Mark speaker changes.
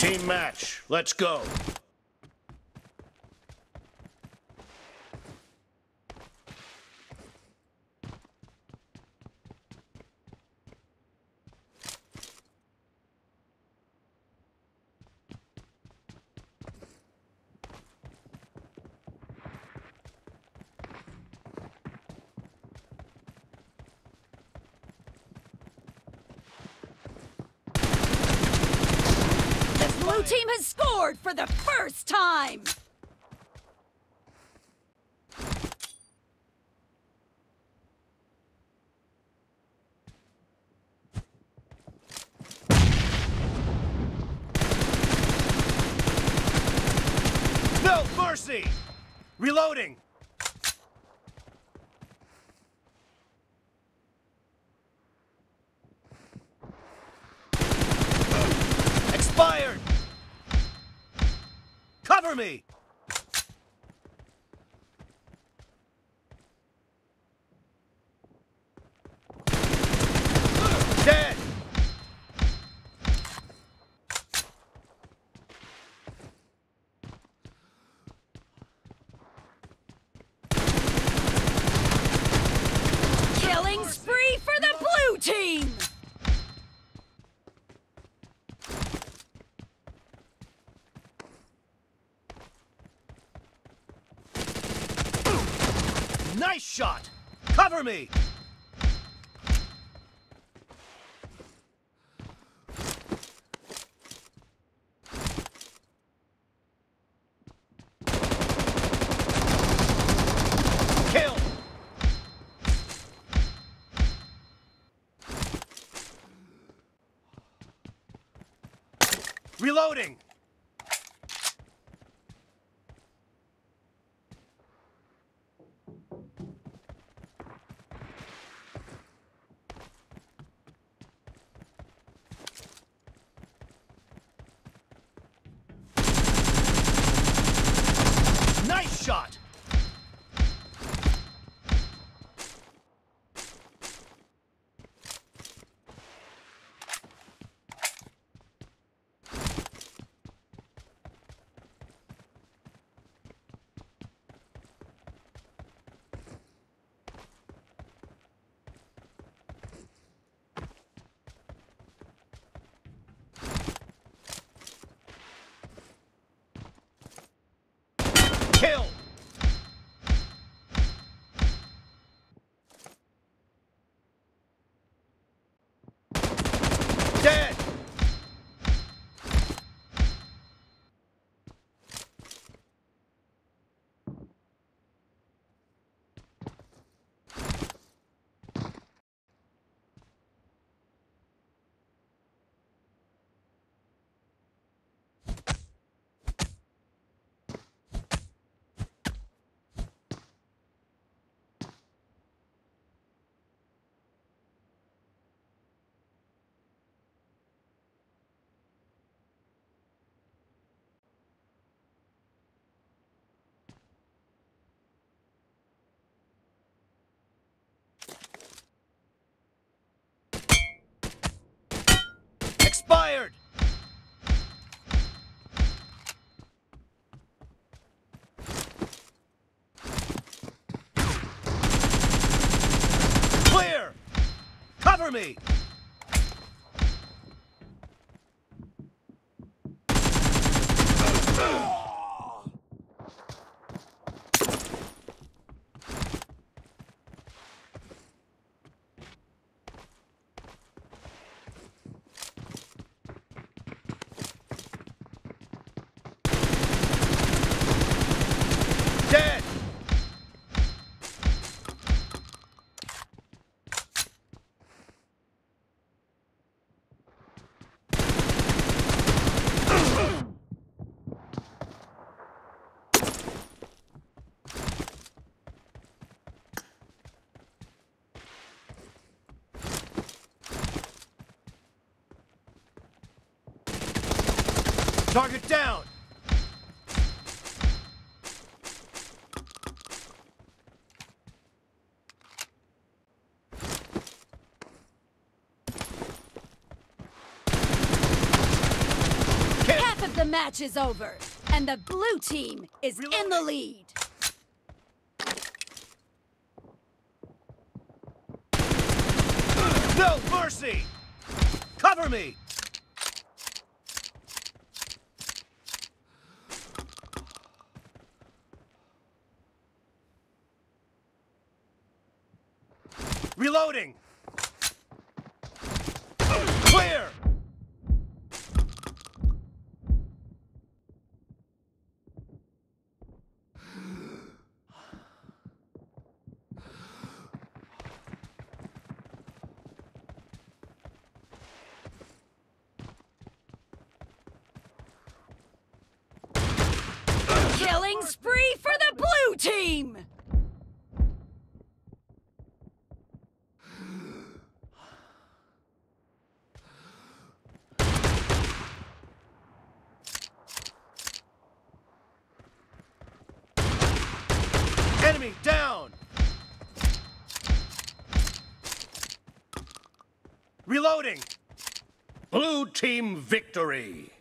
Speaker 1: Team match, let's go.
Speaker 2: Blue team has scored for the first time!
Speaker 1: No mercy! Reloading! Expired! Cover me! Dead!
Speaker 2: Killing spree for the blue team!
Speaker 1: Nice shot! Cover me! Kill! Reloading! Nice shot! Kill! Dead! Expired! Clear! Cover me! Dead! Target down! Kill.
Speaker 2: Half of the match is over, and the blue team is in the lead.
Speaker 1: No mercy! Cover me! Reloading! Clear!
Speaker 2: Killing spree for the blue team!
Speaker 1: Enemy down! Reloading! Blue team victory!